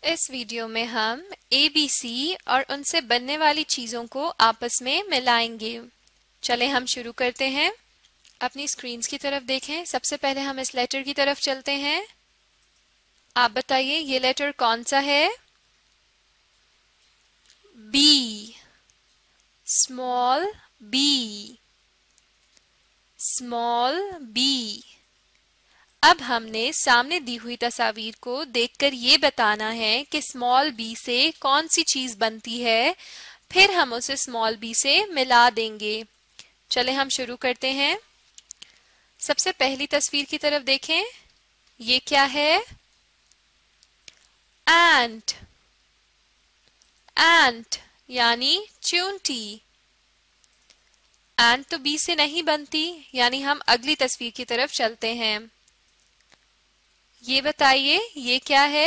इस वीडियो में हम ABC और उनसे बनने वाली चीजों को आपस में मिलाएंगे। चलें हम शुरू करते हैं। अपनी स्क्रीन्स की तरफ देखें। सबसे पहले हम इस लेटर की तरफ चलते हैं। आप बताइए ये लेटर कौन सा है? B, small b, small b। अब हमने सामने दी हुई तस्वीर को देखकर ये बताना है कि स्मॉल b से कौन सी चीज बनती है, फिर हम उसे स्मॉल b से मिला देंगे। चले हम शुरू करते हैं। सबसे पहली तस्वीर की तरफ देखें। ये क्या है? एंट, एंट यानी चींटी। एंट तो बी से नहीं बनती, यानी हम अगली तस्वीर की तरफ चलते हैं। ये बताइए ये क्या है?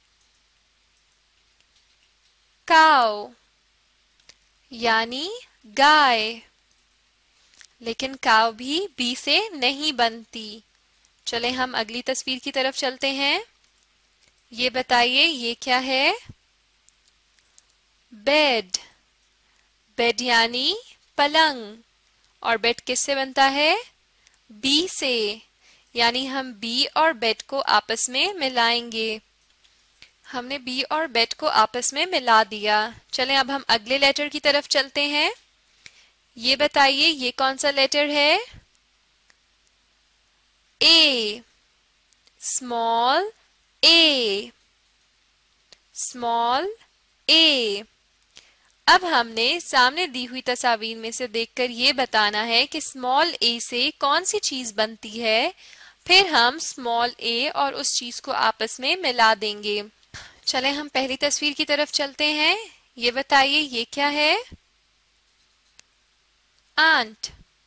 काऊ यानी गाय, लेकिन काऊ भी बी से नहीं बनती। चले हम अगली तस्वीर की तरफ चलते हैं। ये बताइए ये क्या है? बेड, बेड यानी पलंग, और बेड किससे बनता है? बी से, यानी हम बी और बेड को आपस में मिलाएंगे। हमने बी और बेड को आपस में मिला दिया। चलें अब हम अगले लेटर की तरफ चलते हैं। ये बताइए ये कौन सा लेटर है? A, small A, small A. अब हमने सामने दी हुई तस्वीर में से देखकर ये बताना है कि स्मॉल ए से कौन सी चीज बनती है, फिर हम स्मॉल ए और उस चीज को आपस में मिला देंगे। चलें हम पहली तस्वीर की तरफ चलते हैं। ये बताइए ये क्या है? आंट,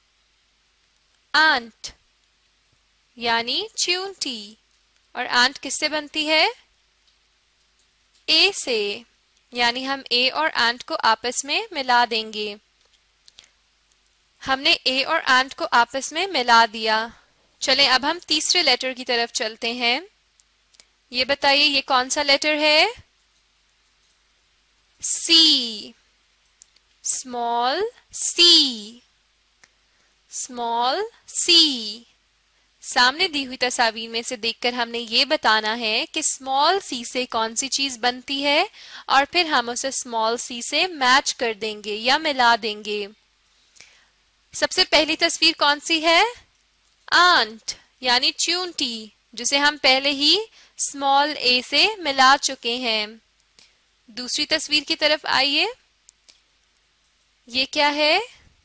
आंट यानी चींटी, और आंट किससे बनती है? ए से, यानी हम ए और आंट को आपस में मिला देंगे। हमने ए और आंट को आपस में मिला दिया। चलें अब हम तीसरे लेटर की तरफ चलते हैं। ये बताइए ये कौन सा लेटर है? C, small C, small C. सामने दी हुई तस्वीर में से देखकर हमने ये बताना है कि स्मॉल सी से कौन सी चीज बनती है, और फिर हम उसे स्मॉल सी से मैच कर देंगे या मिला देंगे। सबसे पहली तस्वीर कौन सी है? आंट यानी चींटी, जिसे हम पहले ही स्मॉल ए से मिला चुके हैं। दूसरी तस्वीर की तरफ आइए। ये क्या है?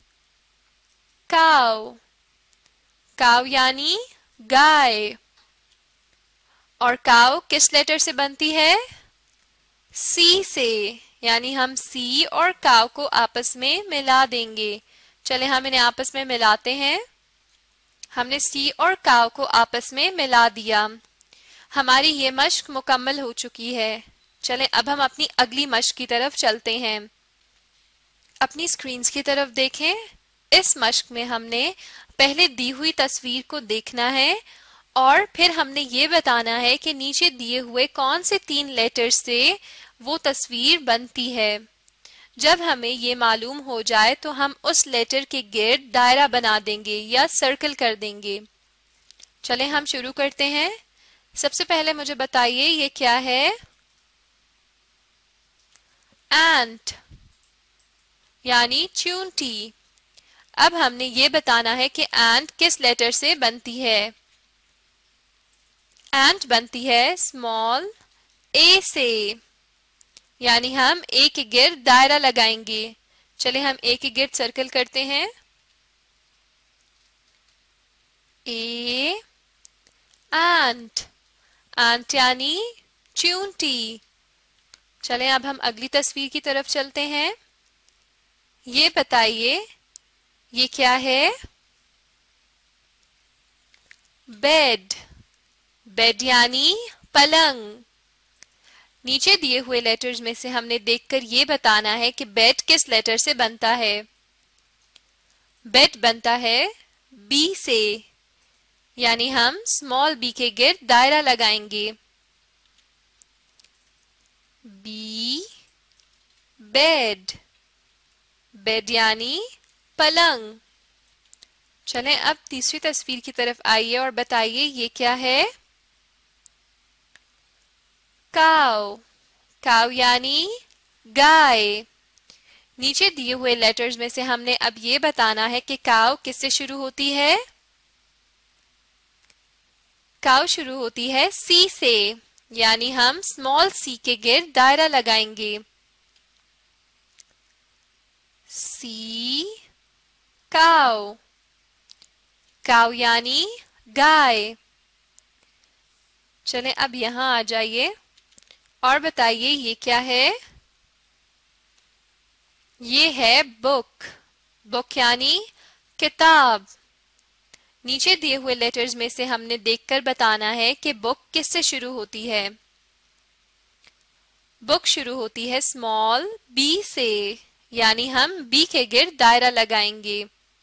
काऊ, काऊ यानी गाय, और काऊ किस लेटर से बनती है? सी से, यानी हम सी और काऊ को आपस में मिला देंगे। चले हम इन्हें आपस में मिलाते हैं। हमने सी और काऊ को आपस में मिला दिया। हमारी ये मश्क मुकम्मल हो चुकी है। चले अब हम अपनी अगली मश्क की तरफ चलते हैं। अपनी स्क्रीन्स की तरफ देखें। इस मश्क में हमने पहले दी हुई तस्वीर को देखना है, और फिर हमने ये बताना है कि नीचे दिए हुए कौन से 3 लेटर से वो तस्वीर बनती है। जब हमें ये मालूम हो जाए तो हम उस लेटर के गिर्द दायरा बना देंगे या सर्कल कर देंगे। चले हम शुरू करते हैं। सबसे पहले मुझे बताइए ये क्या है? एंट यानी चींटी। अब हमने ये बताना है कि एंट किस लेटर से बनती है। एंट बनती है स्मॉल ए से, यानी हम ए के गिर्द दायरा लगाएंगे। चले हम ए के गिर्द सर्कल करते हैं। ए, एंट, एंट यानी चींटी। चले अब हम अगली तस्वीर की तरफ चलते हैं। ये बताइए ये क्या है? बेड, बेड यानी पलंग। नीचे दिए हुए लेटर्स में से हमने देखकर ये बताना है कि बेड किस लेटर से बनता है। बेड बनता है बी से, यानी हम स्मॉल बी के गिर्द दायरा लगाएंगे। बी बेड, बेड यानी पलंग। चलें अब तीसरी तस्वीर की तरफ आइए और बताइए ये क्या है। काव, काव यानी गाय। नीचे दिए हुए लेटर्स में से हमने अब ये बताना है कि काव किससे शुरू होती है। काव शुरू होती है सी से, यानी हम स्मॉल सी के गिर्द दायरा लगाएंगे। सी काव, काव यानी गाय। चलें अब यहां आ जाइए और बताइए ये क्या है। ये है बुक, बुक यानी किताब। नीचे दिए हुए लेटर्स में से हमने देखकर बताना है कि बुक किससे शुरू होती है। बुक शुरू होती है स्मॉल बी से, यानी हम बी के गिर्द दायरा लगाएंगे।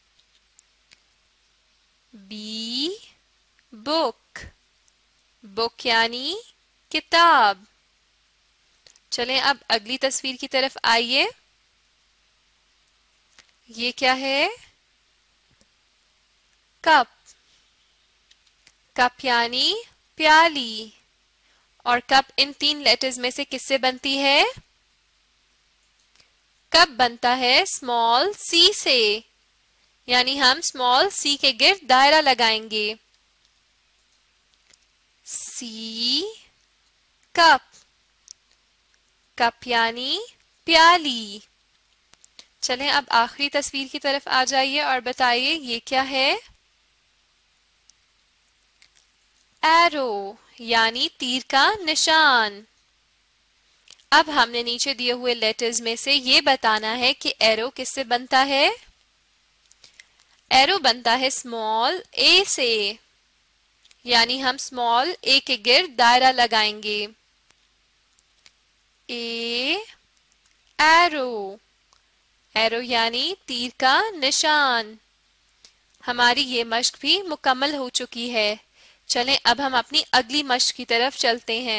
बी बुक, बुक यानी किताब। चलें अब अगली तस्वीर की तरफ आइए। ये क्या है। कप, कप यानी प्याली। और कप इन तीन लेटर्स में से किससे बनती है। कप बनता है स्मॉल सी से, यानी हम स्मॉल सी के गिर्द दायरा लगाएंगे। सी कप, कप यानी प्याली। चलें अब आखिरी तस्वीर की तरफ आ जाइए और बताइए ये क्या है। एरो यानी तीर का निशान। अब हमने नीचे दिए हुए लेटर्स में से ये बताना है कि एरो किससे बनता है। एरो बनता है स्मॉल ए से, यानी हम स्मॉल ए के गिर्द दायरा लगाएंगे। ए एरो, एरो यानी तीर का निशान। हमारी ये मश्क भी मुकम्मल हो चुकी है। चलें अब हम अपनी अगली मश्क की तरफ चलते हैं।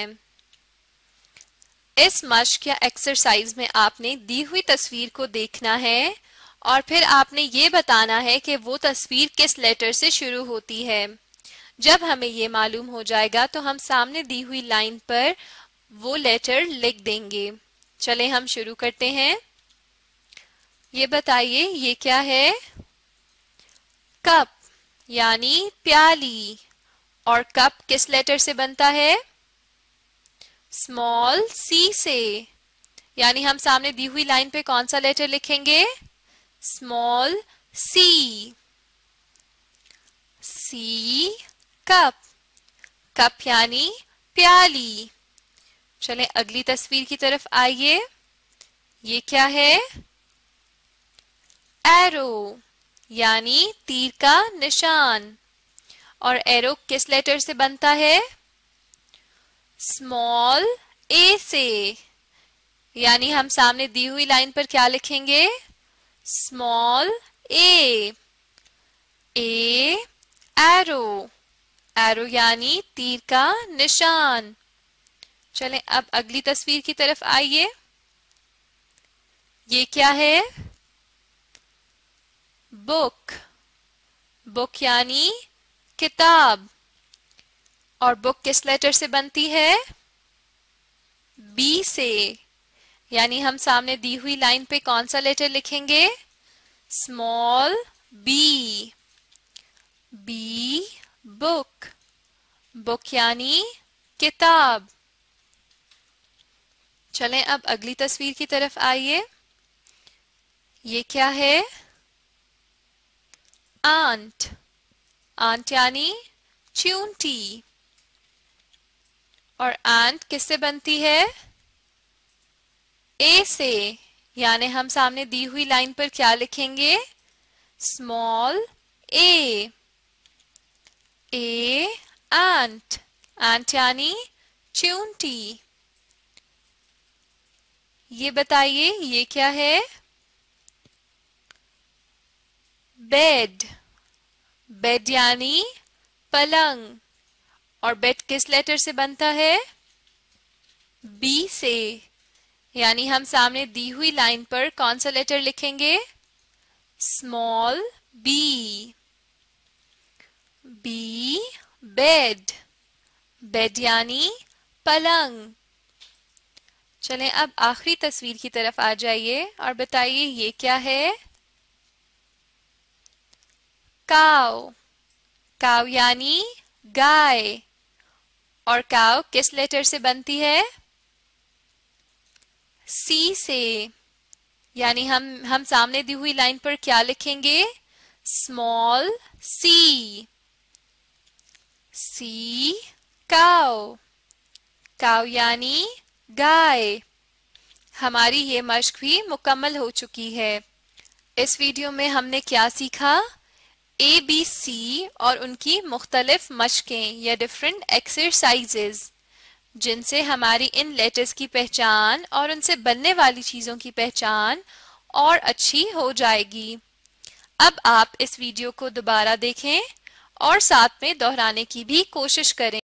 इस मश्क या एक्सरसाइज में आपने दी हुई तस्वीर को देखना है और फिर आपने ये बताना है कि वो तस्वीर किस लेटर से शुरू होती है। जब हमें ये मालूम हो जाएगा तो हम सामने दी हुई लाइन पर वो लेटर लिख देंगे। चलें हम शुरू करते हैं। ये बताइए ये क्या है। कप यानी प्याली। और कप किस लेटर से बनता है। स्मॉल सी से, यानी हम सामने दी हुई लाइन पे कौन सा लेटर लिखेंगे। Small C. C cup, cup यानी प्याली। चलें अगली तस्वीर की तरफ आइए। ये क्या है। एरो यानी तीर का निशान। और एरो किस लेटर से बनता है। स्मॉल ए से, यानी हम सामने दी हुई लाइन पर क्या लिखेंगे। Small A. A arrow, arrow यानी तीर का निशान। चलें अब अगली तस्वीर की तरफ आइए। ये क्या है। बुक, बुक यानी किताब। और बुक किस लेटर से बनती है। बी से, यानी हम सामने दी हुई लाइन पे कौन सा लेटर लिखेंगे। Small B. B book, book यानी किताब। चलें अब अगली तस्वीर की तरफ आइए। ये क्या है। आंट, आंट यानी चूंटी। और आंट किससे बनती है। ए से, यानी हम सामने दी हुई लाइन पर क्या लिखेंगे। Small A. A ant, ant यानी चूंटी। ये बताइए ये क्या है। बेड, बेड यानी पलंग। और बेड किस लेटर से बनता है। बी से, यानी हम सामने दी हुई लाइन पर कौन सा लेटर लिखेंगे? Small B. B bed, bed यानी पलंग। चलें अब आखिरी तस्वीर की तरफ आ जाइए और बताइए ये क्या है? काव। काव यानी गाय। और काव किस लेटर से बनती है? सी से। यानी हम सामने दी हुई लाइन पर क्या लिखेंगे? Small C. सी काव। काव यानी गाय। हमारी ये मश्क भी मुकम्मल हो चुकी है। इस वीडियो में हमने क्या सीखा? ABC और उनकी मुख्तलिफ मश्कें या डिफरेंट एक्सरसाइजेज, जिनसे हमारी इन लेटर्स की पहचान और उनसे बनने वाली चीज़ों की पहचान और अच्छी हो जाएगी। अब आप इस वीडियो को दोबारा देखें और साथ में दोहराने की भी कोशिश करें।